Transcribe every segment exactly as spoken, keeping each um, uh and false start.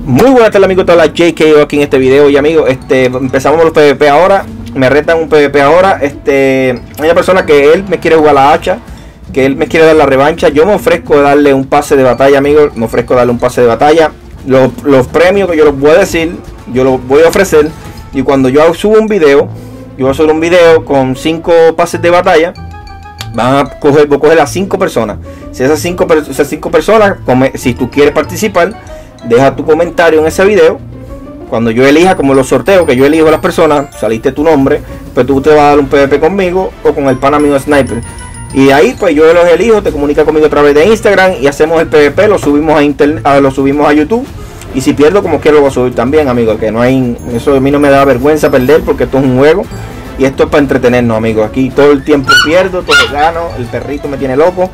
Muy buenas tardes amigos, toda la J K O aquí en este video. Y amigos, este, empezamos los PvP ahora. Me retan un PvP ahora. Este, hay una persona que él me quiere jugar la hacha, que él me quiere dar la revancha. Yo me ofrezco de darle un pase de batalla, amigos. Me ofrezco darle un pase de batalla. Los, los premios que yo les voy a decir, yo los voy a ofrecer. Y cuando yo subo un video, yo voy a subir un video con cinco pases de batalla. Van a coger, voy a coger a cinco personas. Si esas cinco, esas cinco personas, si tú quieres participar, deja tu comentario en ese video. Cuando yo elija, como los sorteos, que yo elijo a las personas, saliste tu nombre, pues tú te vas a dar un PvP conmigo o con el pana mío Sniper. Y ahí pues yo los elijo, te comunica conmigo a través de Instagram y hacemos el PvP, lo subimos a internet, lo subimos a YouTube. Y si pierdo, como quiera lo voy a subir también, amigos. Que no hay, eso a mí no me da vergüenza perder, porque esto es un juego. Y esto es para entretenernos, amigos. Aquí todo el tiempo pierdo, todo gano. El perrito me tiene loco.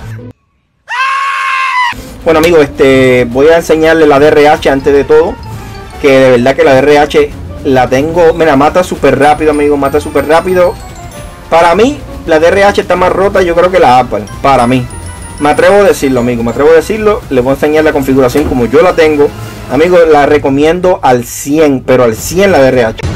Bueno, amigos, este, voy a enseñarle la D R H antes de todo. Que de verdad que la D R H la tengo, me la mata súper rápido, amigos. Mata súper rápido. Para mí, la D R H está más rota, yo creo que la Apple. Para mí. Me atrevo a decirlo, amigos. Me atrevo a decirlo. Les voy a enseñar la configuración como yo la tengo. Amigos, la recomiendo al cien, pero al cien la D R H.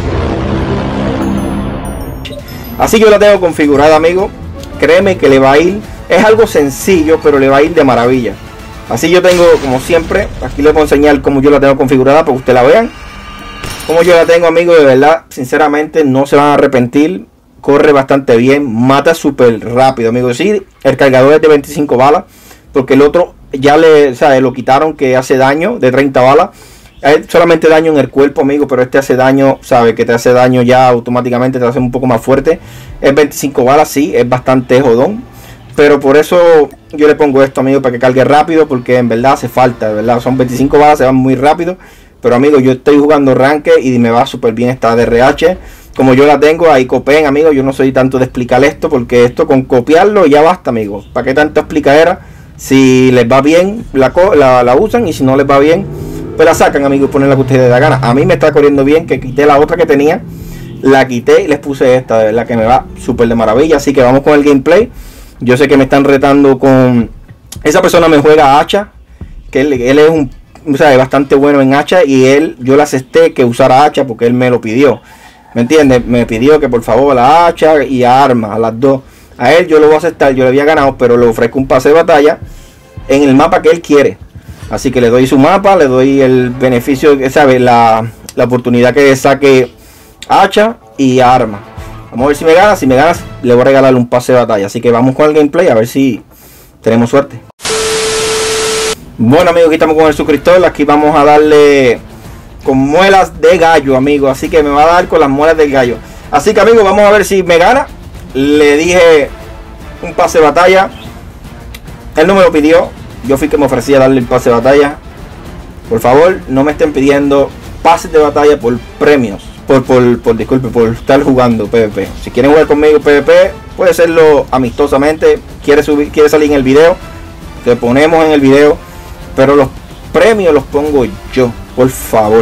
Así yo la tengo configurada, amigos. Créeme que le va a ir, es algo sencillo, pero le va a ir de maravilla. Así yo tengo, como siempre, aquí les voy a enseñar cómo yo la tengo configurada para que ustedes la vean. Como yo la tengo, amigos, de verdad, sinceramente no se van a arrepentir. Corre bastante bien, mata súper rápido, amigos. Sí, el cargador es de veinticinco balas, porque el otro ya le, o sea, lo quitaron, que hace daño de treinta balas. Hay solamente daño en el cuerpo, amigo, pero este hace daño, sabe que te hace daño ya automáticamente, te hace un poco más fuerte. Es veinticinco balas, sí, es bastante jodón. Pero por eso yo le pongo esto, amigo, para que cargue rápido, porque en verdad hace falta, de verdad. Son veinticinco balas, se van muy rápido. Pero, amigos, yo estoy jugando ranked y me va súper bien esta D R H. Como yo la tengo, ahí copien, amigos. Yo no soy tanto de explicar esto, porque esto con copiarlo ya basta, amigos. ¿Para qué tanto explicadera? Si les va bien, la, la, la usan, y si no les va bien, pues la sacan, amigos, y ponen la que ustedes les da gana. A mí me está corriendo bien, que quité la otra que tenía, la quité y les puse esta, de verdad que me va súper de maravilla. Así que vamos con el gameplay. Yo sé que me están retando con... Esa persona me juega hacha, que él, él es un, o sea, bastante bueno en hacha, y él, yo le acepté que usara hacha porque él me lo pidió. ¿Me entiendes? Me pidió que por favor la hacha y arma, a las dos. A él yo lo voy a aceptar, yo le había ganado, pero le ofrezco un pase de batalla en el mapa que él quiere. Así que le doy su mapa, le doy el beneficio, ¿sabe? La, la oportunidad que saque hacha y arma. Vamos a ver si me gana. Si me ganas, le voy a regalar un pase de batalla. Así que vamos con el gameplay a ver si tenemos suerte. Bueno, amigos, aquí estamos con el suscriptor. Aquí vamos a darle con muelas de gallo, amigos. Así que me va a dar con las muelas del gallo. Así que, amigos, vamos a ver si me gana. Le dije un pase de batalla. Él no me lo pidió. Yo fui que me ofrecía darle el pase de batalla. Por favor, no me estén pidiendo pases de batalla por premios. Por, por, por, disculpe, por estar jugando PvP. Si quieren jugar conmigo PvP, puede hacerlo amistosamente. Quiere subir, quiere salir en el video, te ponemos en el video. Pero los premios los pongo yo, por favor.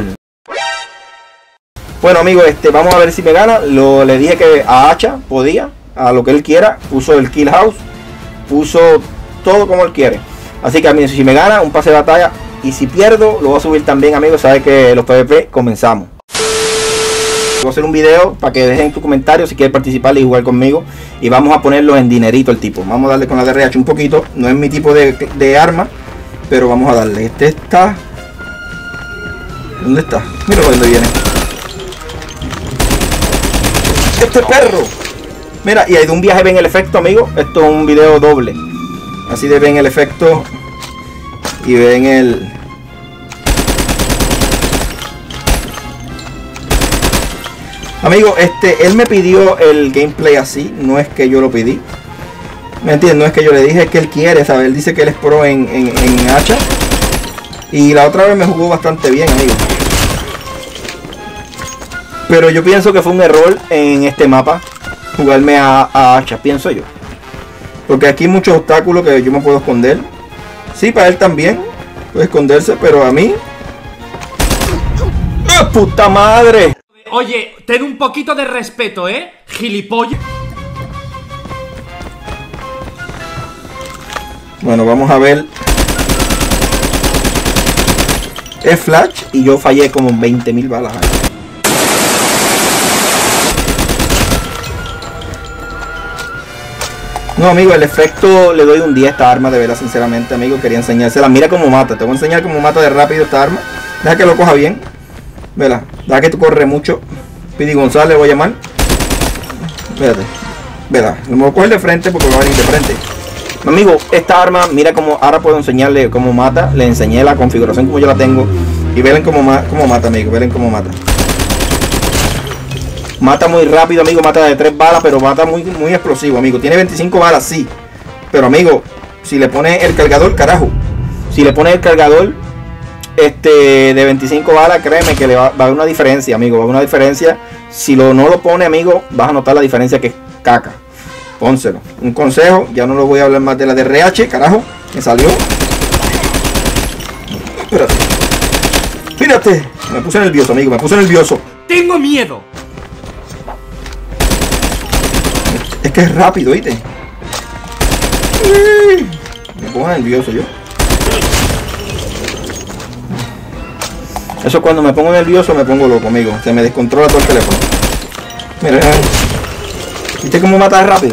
Bueno, amigos, este, vamos a ver si me gana. Lo, le dije que a hacha podía, a lo que él quiera. Puso el kill house, puso todo como él quiere. Así que, amigos, si me gana, un pase de batalla. Y si pierdo, lo voy a subir también, amigos. Sabe que los PvP comenzamos. Voy a hacer un video para que dejen tu comentario si quieren participar y jugar conmigo. Y vamos a ponerlo en dinerito el tipo. Vamos a darle con la D R H un poquito. No es mi tipo de, de arma, pero vamos a darle. Este está... ¿Dónde está? Mira por dónde viene. Este perro. Mira, y de un viaje ven el efecto, amigo. Esto es un video doble. Así de ven el efecto. Y ven el... Amigo, este, él me pidió el gameplay así, no es que yo lo pedí. ¿Me entiendes? No es que yo le dije, es que él quiere, ¿sabes? Él dice que él es pro en, en, en hacha. Y la otra vez me jugó bastante bien, amigo. Pero yo pienso que fue un error en este mapa jugarme a, a hacha, pienso yo. Porque aquí hay muchos obstáculos que yo me puedo esconder. Sí, para él también puede esconderse, pero a mí... ¡Ah, puta madre! Oye, ten un poquito de respeto, ¿eh? Gilipollas. Bueno, vamos a ver es flash y yo fallé como veinte mil balas ahí. No, amigo, el efecto le doy un diez a esta arma, de verdad, sinceramente, amigo. Quería enseñársela. Mira cómo mata. Te voy a enseñar cómo mata de rápido esta arma. Deja que lo coja bien. Vela, deja que tú corre mucho. Pidi González voy a llamar. Véate. Vela, no me voy a coger de frente porque va a venir de frente. Amigo, esta arma, mira cómo ahora puedo enseñarle cómo mata. Le enseñé la configuración como yo la tengo. Y ven cómo, ma cómo mata, amigo. Ven cómo mata. Mata muy rápido, amigo. Mata de tres balas, pero mata muy, muy explosivo, amigo. Tiene veinticinco balas, sí. Pero, amigo, si le pone el cargador, carajo. Si le pone el cargador este, de veinticinco balas, créeme que le va, va a haber una diferencia, amigo. Va a haber una diferencia. Si lo, no lo pone, amigo, vas a notar la diferencia que es caca. Pónselo. Un consejo. Ya no lo voy a hablar más de la de R H, carajo. Me salió. Espérate. Fíjate. Me puse nervioso, amigo. Me puse nervioso. Tengo miedo. Es que es rápido, ¿viste? Me pongo nervioso yo. Eso cuando me pongo nervioso me pongo loco, amigo. Se me descontrola todo el teléfono. Mira, ¿viste cómo mata rápido?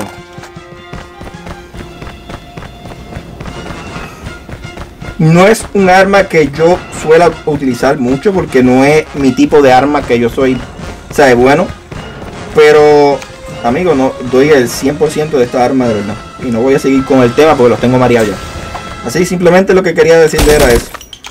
No es un arma que yo suela utilizar mucho porque no es mi tipo de arma que yo soy, o sea, bueno. Pero, amigo, no doy el cien por ciento de esta arma de verdad. Y no voy a seguir con el tema porque los tengo mareados ya. Así simplemente lo que quería decirle era eso.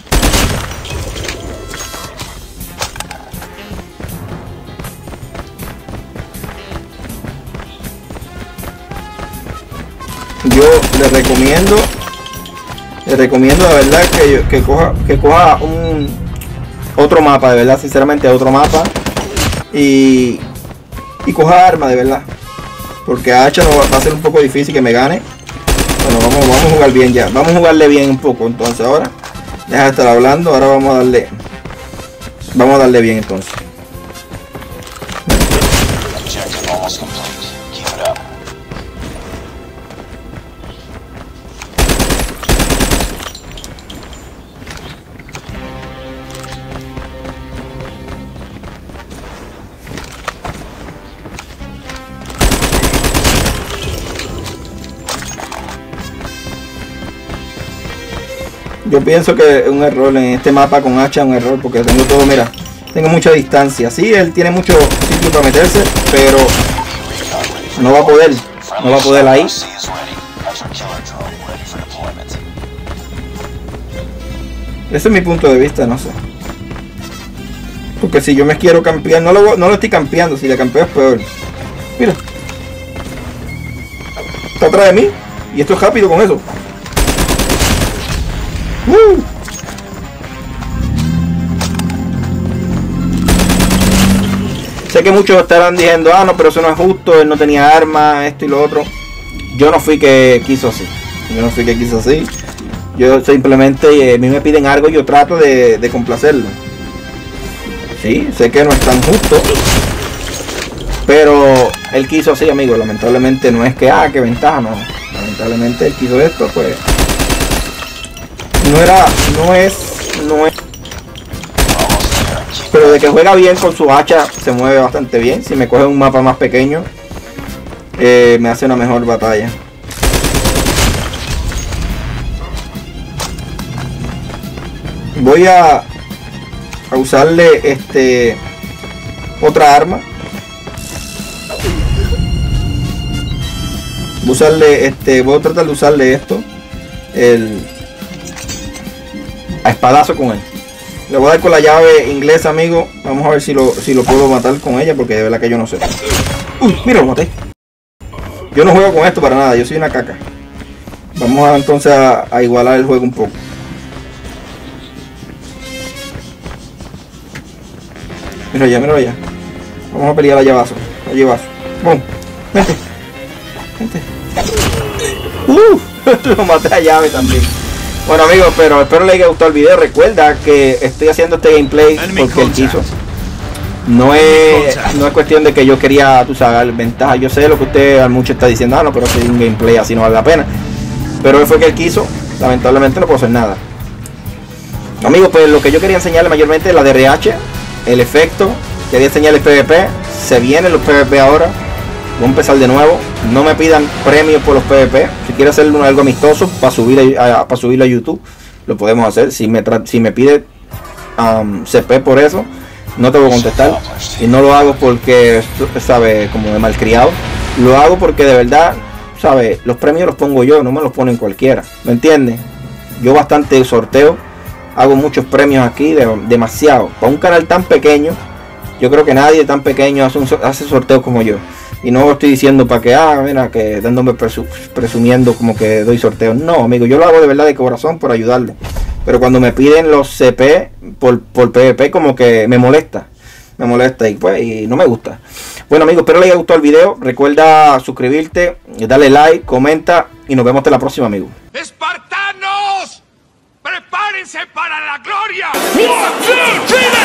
Yo le recomiendo, le recomiendo de verdad que, que coja, que coja un otro mapa, de verdad, sinceramente otro mapa y, y coja arma de verdad, porque a hacha no va, va a ser un poco difícil que me gane. Bueno, vamos, vamos a jugar bien ya, vamos a jugarle bien un poco entonces ahora. Deja de estar hablando, ahora vamos a darle, vamos a darle bien entonces. Yo pienso que es un error en este mapa con hacha, es un error porque tengo todo, mira, tengo mucha distancia. Sí, él tiene mucho sitio para meterse, pero no va a poder, no va a poder ahí. Ese es mi punto de vista, no sé. Porque si yo me quiero campear, no lo, no lo estoy campeando, si le campeo es peor. Mira. Está atrás de mí y esto es rápido con eso. Uh. Sé que muchos estarán diciendo, ah no, pero eso no es justo, él no tenía armas, esto y lo otro. Yo no fui que quiso así. Yo no fui que quiso así. Yo simplemente, eh, a mí me piden algo y yo trato de, de complacerlo. Sí, sé que no es tan justo, pero él quiso así, amigo. Lamentablemente no es que, ah, qué ventaja, no. Lamentablemente él quiso esto, pues. No era, no es, no es. Pero de que juega bien con su hacha, se mueve bastante bien. Si me coge un mapa más pequeño, eh, me hace una mejor batalla. Voy a, a usarle este otra arma. Voy a usarle este, voy a tratar de usarle esto, el a espadazo con él. Le voy a dar con la llave inglesa, amigo. Vamos a ver si lo, si lo puedo matar con ella, porque de verdad que yo no sé. Uy, mira, lo maté. Yo no juego con esto para nada, yo soy una caca. Vamos a, entonces a, a igualar el juego un poco. Mira allá, mira allá. Vamos a pelear a llavazo. A llavazo. Bum. Vente. Vente. Uh, lo maté a llave también. Bueno, amigos, pero espero les haya gustado el video. Recuerda que estoy haciendo este gameplay porque él quiso. No es, no es cuestión de que yo quería, tú sabes, ventaja. Yo sé lo que usted mucho está diciendo, ah, no, pero si un gameplay así no vale la pena. Pero fue que él quiso. Lamentablemente no puedo hacer nada. Amigos, pues lo que yo quería enseñarles mayormente es la D R H, el efecto. Quería enseñarles PvP. Se vienen los PvP ahora. Voy a empezar de nuevo. No me pidan premios por los PvP. Si quiero hacer algo amistoso para subir a, a, para subirlo a YouTube, lo podemos hacer. Si me, si me pide um, C P por eso, no te voy a contestar. Y no lo hago porque, sabe, como de malcriado. Lo hago porque de verdad, sabe, los premios los pongo yo, no me los ponen cualquiera. ¿Me entiendes? Yo bastante sorteo. Hago muchos premios aquí, de, demasiado. Para un canal tan pequeño, yo creo que nadie tan pequeño hace, un, hace sorteos como yo. Y no estoy diciendo para que, ah, mira, que dándome presu, presumiendo como que doy sorteos. No, amigo, yo lo hago de verdad de corazón por ayudarle. Pero cuando me piden los C P por, por PvP, como que me molesta. Me molesta y pues y no me gusta. Bueno, amigos, espero les haya gustado el video. Recuerda suscribirte, darle like, comenta y nos vemos hasta la próxima, amigos. ¡Espartanos! ¡Prepárense para la gloria!